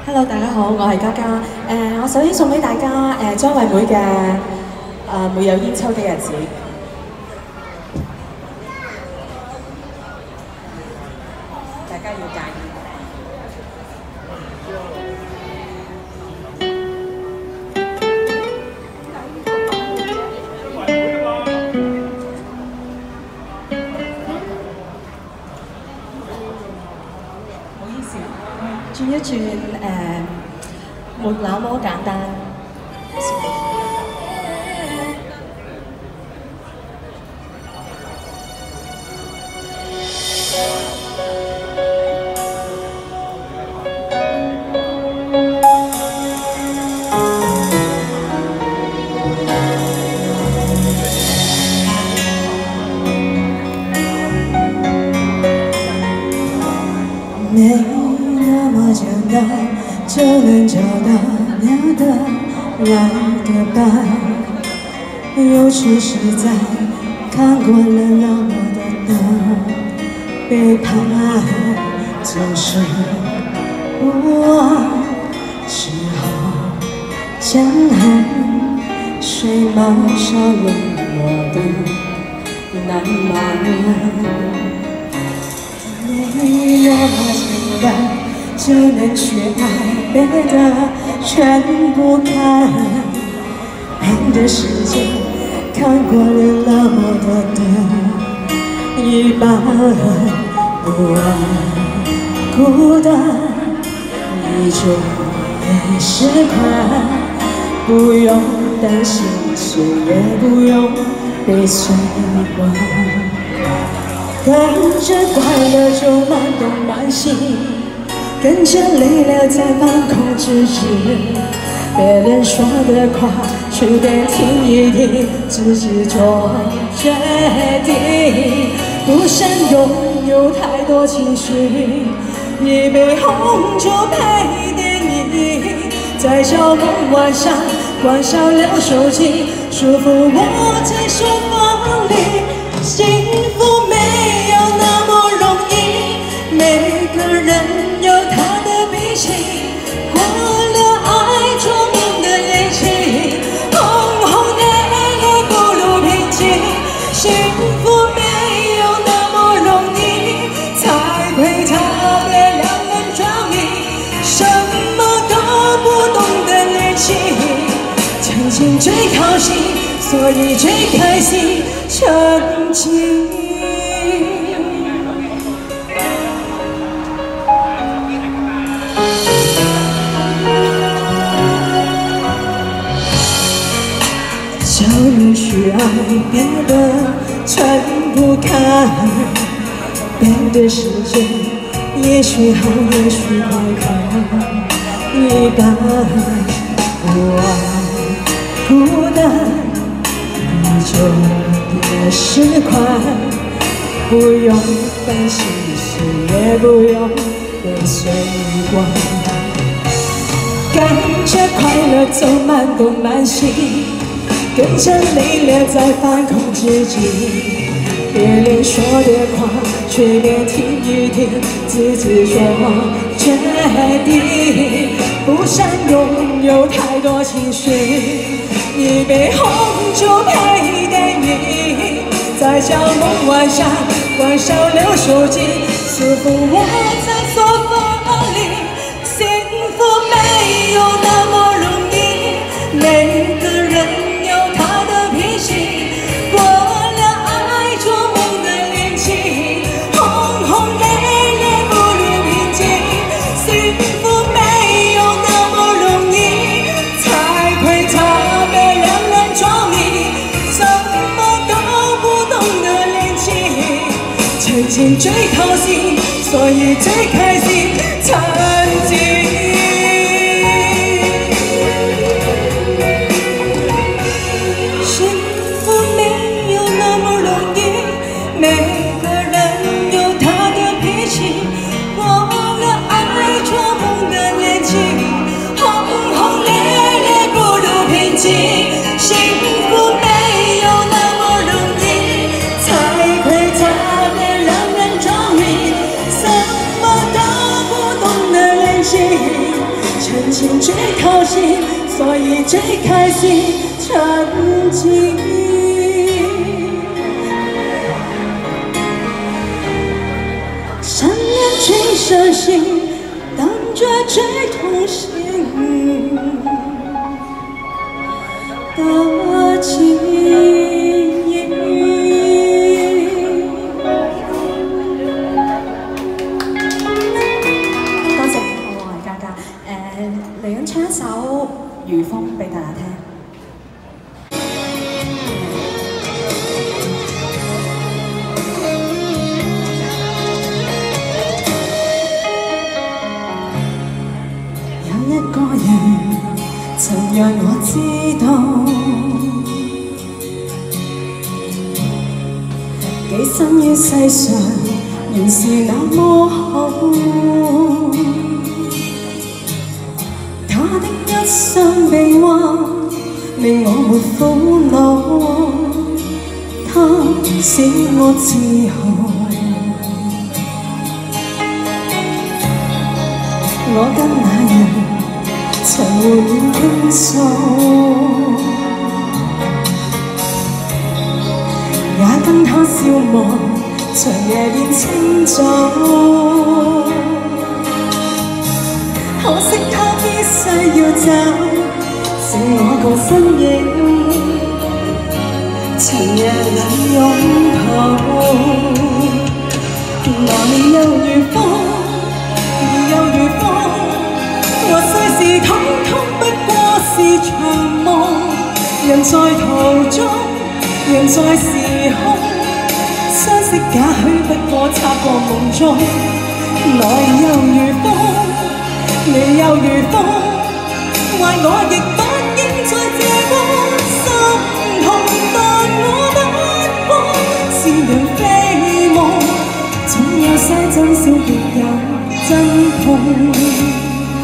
Hello， 大家好，我係嘉嘉。我首先送俾大家張惠妹嘅沒有煙抽的日子。大家要介意。唔好意思，轉一轉沒那麼簡單。没那么简单，就能找到聊得来的伴。又是实在，看过了那么多的背叛，就是我只好将汗水冒上了我的南蛮。没那么简单就能去爱，别的全不看。变的世界看过了那么多的一半，不安孤单，依旧也是快。不用担心，谁也不用被随光。跟着快乐就慢东慢西，跟着累了再放空自己。别人说的话，随便听一听，自己做决定。不想拥有太多情绪，一杯红酒配电影，在小梦晚上关上了手机，舒服窝在书房里。幸福没有那么容易，每个人有他的脾气，过了爱做梦的年纪，轰轰烈烈不如平静。幸福没有那么容易，才会特别让人着迷，什么都不懂的年纪，曾经最靠近，所以最开心。曾经，就能去爱，别的全不看。变的世界，也许好，也许坏，看一半。不安孤单，依旧也是快，不用担心，谁也不用被随光。跟着快乐走慢东慢西，跟着累了再放空自己。别人说的话，随便听一听，自己做决定。不想拥有太多情绪，一杯红酒配电影，在小梦晚上关上了手机，舒服窝在沙发里。幸福没有那么容易，每个人有他的脾气，过了爱做梦的年纪，轰轰烈烈不如平静。幸福没有那么容易，才会特别让人着迷，什么都不懂的年纪，曾经最靠近，所以最开心。曾经，幸福没有那么容易，每个人有他的脾气，过了爱做梦的年纪，轰轰烈烈不如平静。幸福没有那么容易，才会特别让人着迷，什么都不懂的年纪。 趁情最靠近，所以最开心沉浸。想念最伤心，当作最痛心的记忆。多謝我係嘉嘉，嚟緊唱一首《如風》俾大家聽。有一個人曾讓我知道，寄身於世上原是那麼好。他的一生臂彎令我沒苦惱，他使我自豪。我跟那人曾互勉傾訴，也跟他消磨長夜變清早。可惜他必須要走，剩我共身影，長夜裏擁抱，來又如風，又如風。和世事統統不過是場夢，人在途中，人在時空，相識也許不過擦過夢中。來又如風，離又如風，壞我亦不應再這般心痛，但我不過是人非夢，總有些真笑亦有真痛。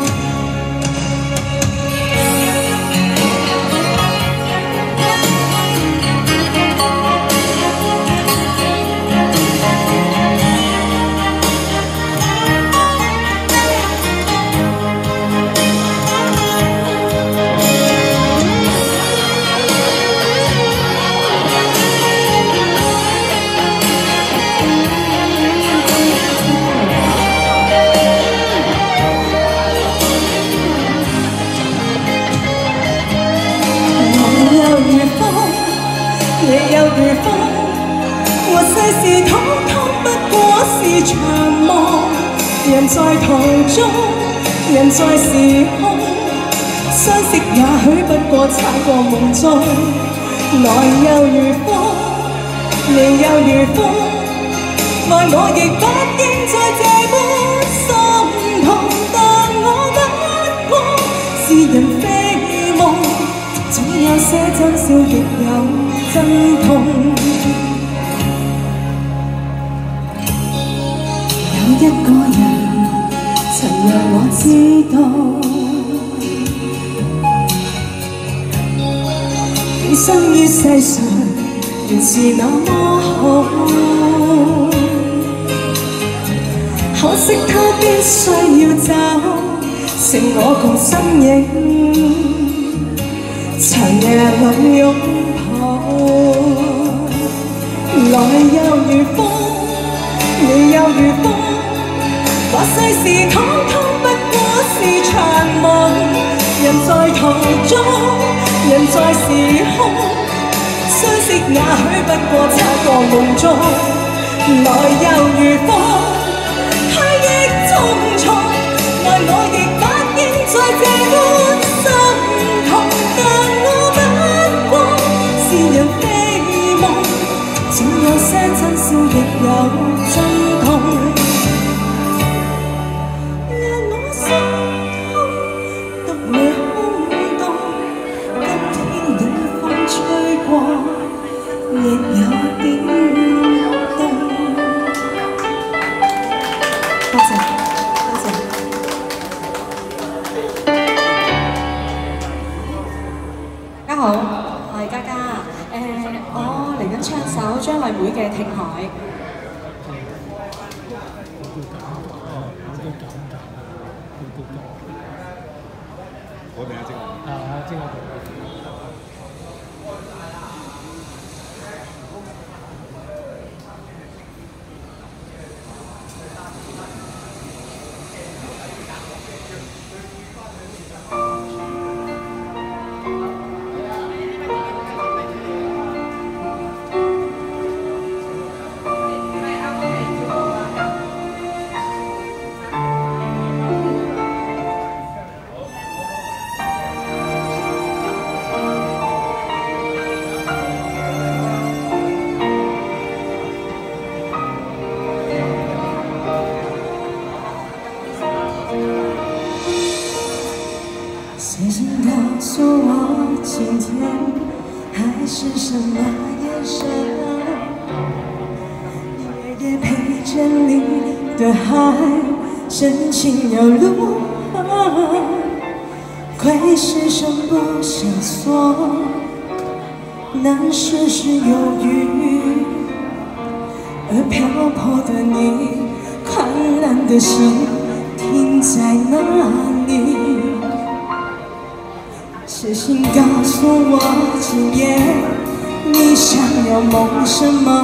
你又如風，和世事統統不過是場夢。人在途中，人在時空，相識也許不過擦過夢中。來又如風，離又如風，愛我亦不應再這般心痛，但我不過是人非夢，總有些真笑亦有真痛。有一個人曾讓我知道，寄生於世上原是那麼好，可惜他必須要走，剩我共身影，長夜裏擁來又如風，離又如風，話世事統統不過是場夢。人在途中，人在時空，相識也許不過擦過夢中。來又如風，去亦匆匆，愛我亦不應再這般心痛，但我不過是人非夢。總有些真笑亦有真痛，讓我心痛，獨來空洞。今天冷風吹過，亦有點凍。多謝，多謝。大家好，我係嘉嘉。我嚟緊唱首張惠妹嘅《聽海》。 我等下进来。 啊，进来。 谁先告诉我今天还是什么颜色？夜夜陪着你的海，深情又如何？会是声不相说，难事事犹豫，而漂泊的你，宽懒的心停在哪里？写信告诉我，今夜你想要梦什么？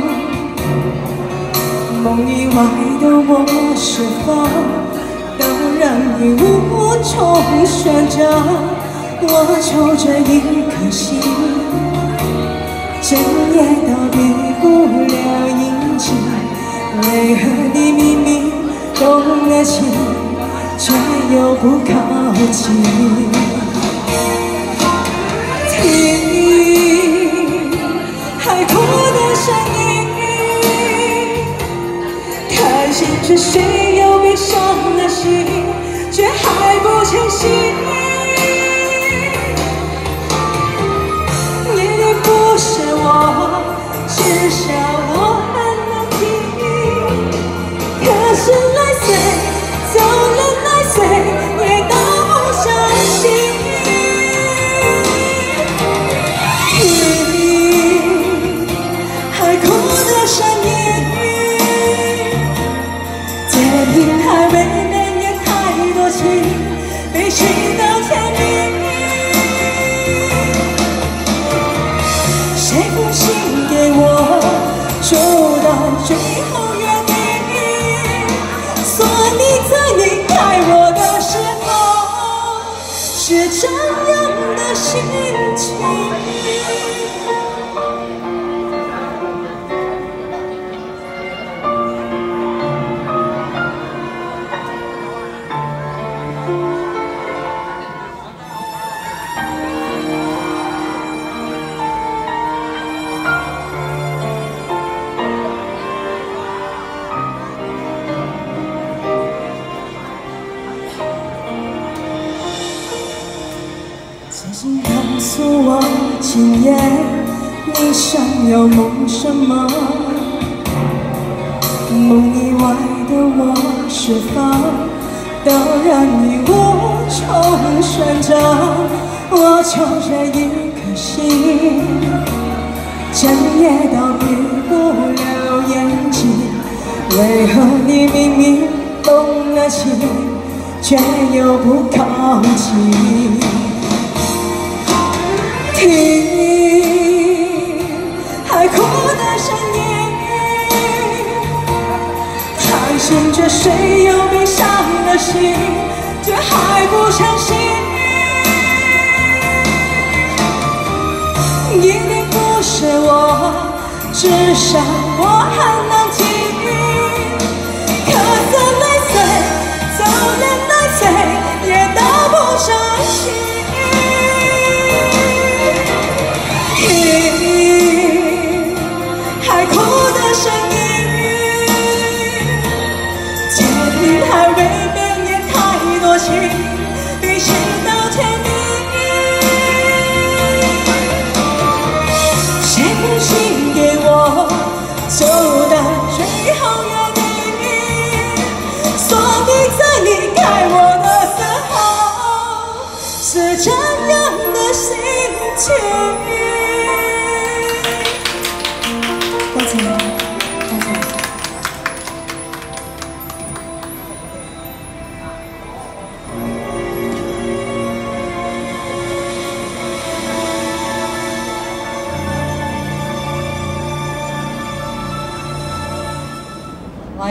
梦以外的我是否都让你无从选择？我就这一颗心，整夜都闭不了眼睛。为何你明明动了情，却又不靠近？听海哭的声音，看见这谁又悲伤了心，却还不清醒。你的不是我，至少我还能听。可是来岁走了来岁，也都不相信。还未免也太多情，悲情到天明。谁负心给我阻断最后约定？说你在离开我的时候，是这样的心情。写信告诉我，今夜你想要梦什么？梦以外的我是否都让你无从选择？我就这一颗心，整夜都闭不了眼睛。为何你明明动了情，却又不靠近？听海哭的声音，看见这谁又悲伤了心，却还不相信。一定不是我，至少我还能听。可走来岁，走了来岁，也都不相信。海哭的声音，天平还未免也太多情，悲情到天明。谁负心给我走到最后约定？说你在离开我的时候，是这样的心情。抱歉，抱歉。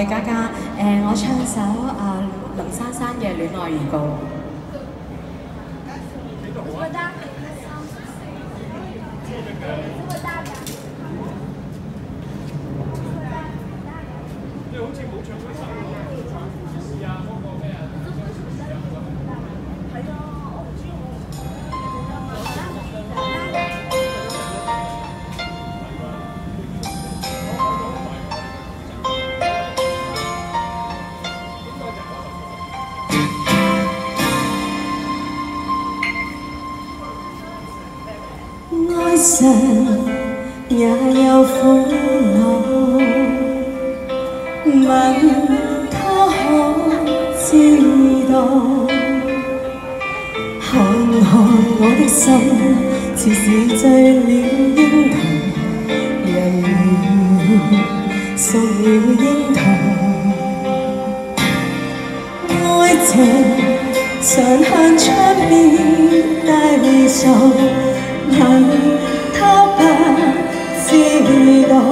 位嘉嘉，我唱首林珊珊嘅《戀愛預告》。愛神也有苦惱，問他可知道？看看我的心，似是醉了櫻桃，人兒熟了櫻桃。愛情常向窗邊低訴。人他不知道，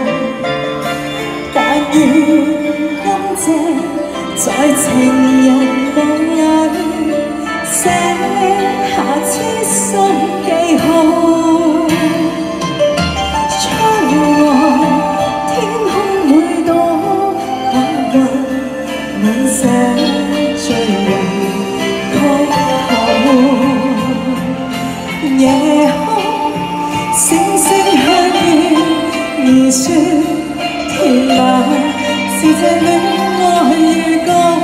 但願今夕在情人夢裏寫下痴心記號。窗外天空每朵白雲，吻寫醉人曲號。夜空星星向月兒說甜蜜是這戀愛預告。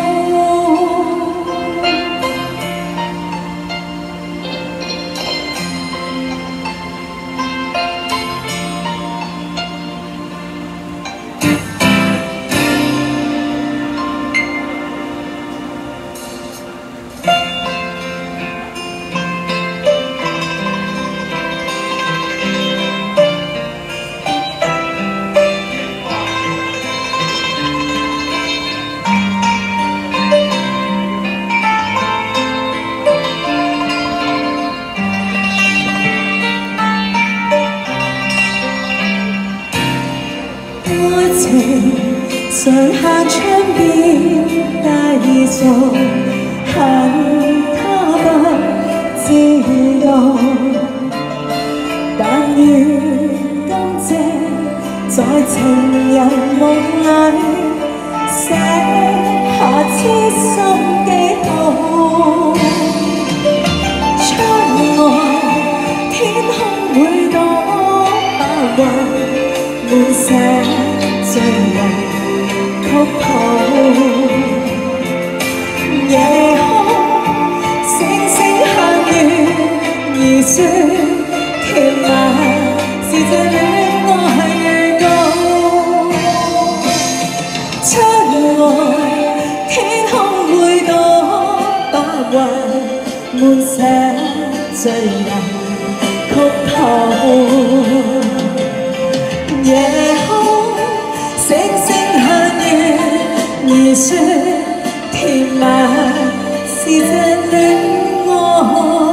愛情常向窗邊低訴，恨他不知道，但願今夕在情人夢裏寫下痴心記號。窗外天空每朵白雲，滿寫醉人曲譜。夜空星星向月兒說甜蜜是這戀愛預告。窗外天空每朵白雲，滿寫醉人曲譜。夜空星星向月兒說甜蜜是這戀愛。